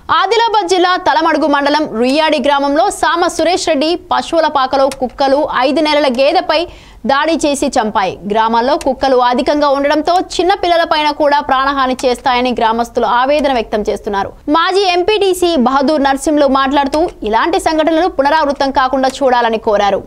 ఆదిలాబాద్ జిల్లా తలమడుగు మండలం రుయ్యాడి గ్రామంలో సామ సురేష్ రెడ్డి పశువుల పాకలో కుక్కలు 5 నెలల గేదెపై దాడి చేసి చంపాయి. గ్రామాల్లో కుక్కలు అధికంగా ఉండడంతో చిన్న పిల్లలపైన కూడా ప్రాణహాని చేస్తాయని గ్రామస్తులు ఆవేదన వ్యక్తం చేస్తున్నారు. మాజీ ఎంపీటీసీ బహదూర్ నర్సింహులు మాట్లాడుతూ ఇలాంటి సంఘటనలు పునరావృతం కాకుండా చూడాలని కోరారు.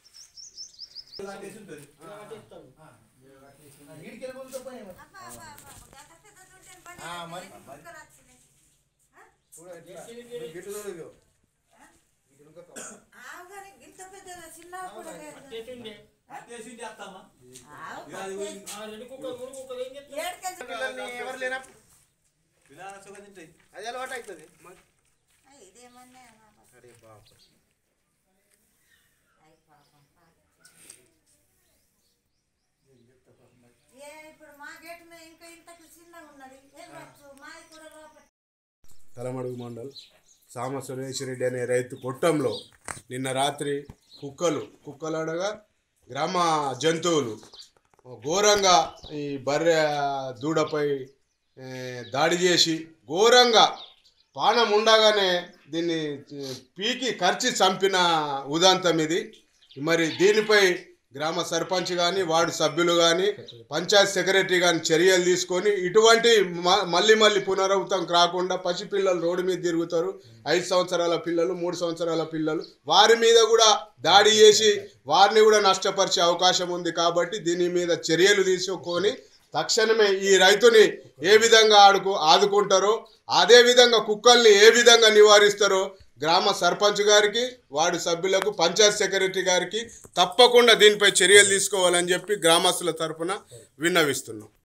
తలమడుగు మండల్ సామ సురేష్ రెడ్డి అనే రైతు కొట్టంలో నిన్న రాత్రి కుక్కలు అనగా గ్రామ జంతువులు ఘోరంగా ఈ బర్రె దూడపై దాడి చేసి ఘోరంగా పానం ఉండగానే దీన్ని పీకి ఖర్చి చంపిన ఉదంతం ఇది. మరి దీనిపై గ్రామ సర్పంచ్ కానీ వార్డు సభ్యులు కానీ పంచాయత్ సెక్రటరీ కానీ చర్యలు తీసుకొని ఇటువంటి మళ్ళీ పునరావృతం కాకుండా పసిపిల్లలు రోడ్డు మీద తిరుగుతారు. 5 సంవత్సరాల పిల్లలు 3 సంవత్సరాల పిల్లలు వారి మీద కూడా దాడి చేసి వారిని కూడా నష్టపరిచే అవకాశం ఉంది. కాబట్టి దీని మీద చర్యలు తీసుకొని తక్షణమే ఈ రైతుని ఏ విధంగా ఆదుకుంటారో అదే విధంగా కుక్కల్ని ఏ విధంగా నివారిస్తారో గ్రామ సర్పంచ్ గారికి వార్డు సభ్యులకు పంచాయత్ సెక్రటరీ గారికి తప్పకుండా దీనిపై చర్యలు తీసుకోవాలని చెప్పి గ్రామస్తుల తరఫున విన్నవిస్తున్నాం.